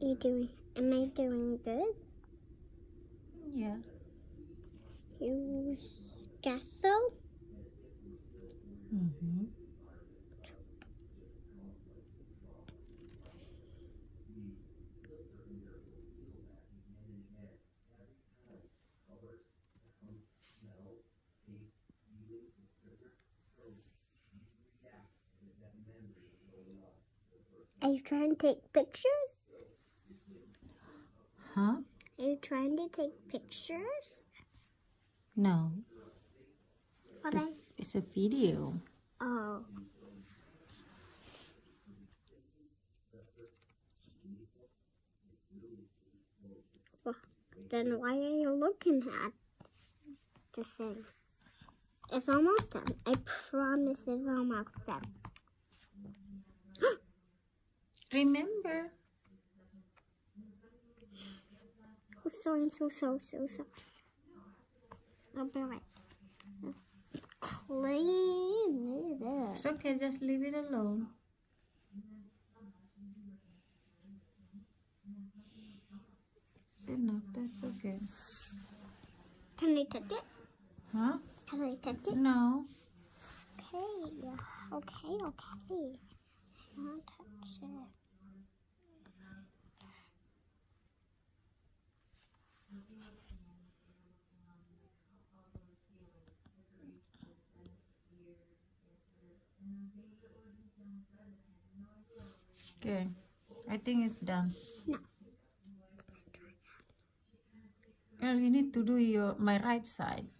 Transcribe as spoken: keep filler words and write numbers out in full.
you doing? Am I doing good? Yeah. You guess so? Mm-hmm. Are you trying to take pictures? Huh? Are you trying to take pictures? No. What It's a, I? it's a video. Oh. Well, then why are you looking at the thing? It's almost done. I promise it's almost done. Remember? I'm sorry, I'm so, so, so, so. I'll be right. Let's clean it up. It's okay, just leave it alone. It's enough, that's okay. Can I touch it? Huh? Can I touch it? No. Okay, okay, okay. I'll touch it. Okay. I think it's done. No. Well, you need to do your my right side.